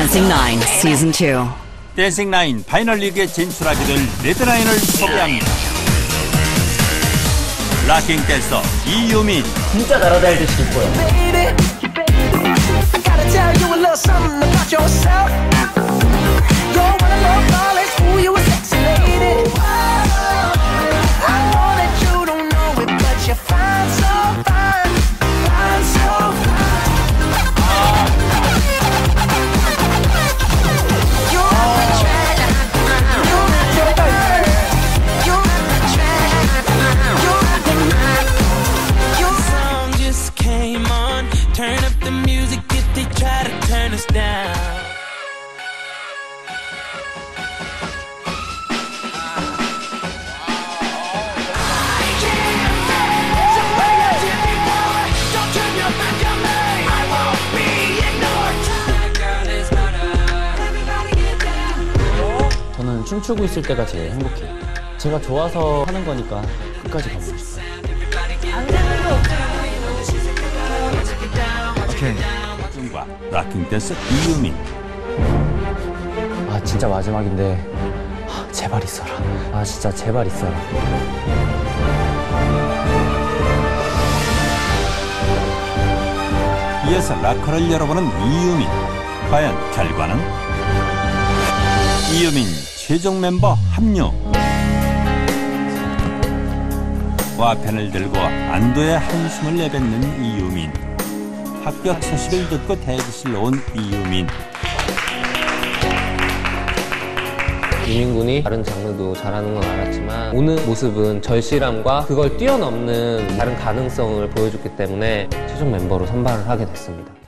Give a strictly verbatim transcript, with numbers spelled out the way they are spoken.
Dancing Nine Season two. 댄싱 나인 파이널 리그에 진출하게 될 레드라인을 소개합니다. 락킹 댄서 이유민. 진짜 날아다니듯이 이뻐요. Turn up the music if they try to turn us down. I can't stand the way you did before. Don't turn your back on me. I won't be ignored. Girl is better. Everybody get down. 저는 춤추고 있을 때가 제일 행복해요. 제가 좋아서 하는 거니까 끝까지 가보고 싶어요. 과 락킹 댄서 이유민. 아 진짜 마지막인데 아, 제발 있어라. 아 진짜 제발 있어라. 이어서 락커를 열어보는 이유민. 과연 결과는? 이유민 최종 멤버 합류. 와펜을 들고 안도의 한숨을 내뱉는 이유민. 합격 소식을 듣고 대기실로 온 이유민. 유민 군이 다른 장르도 잘하는 건 알았지만 오는 모습은 절실함과 그걸 뛰어넘는 다른 가능성을 보여줬기 때문에 최종 멤버로 선발을 하게 됐습니다.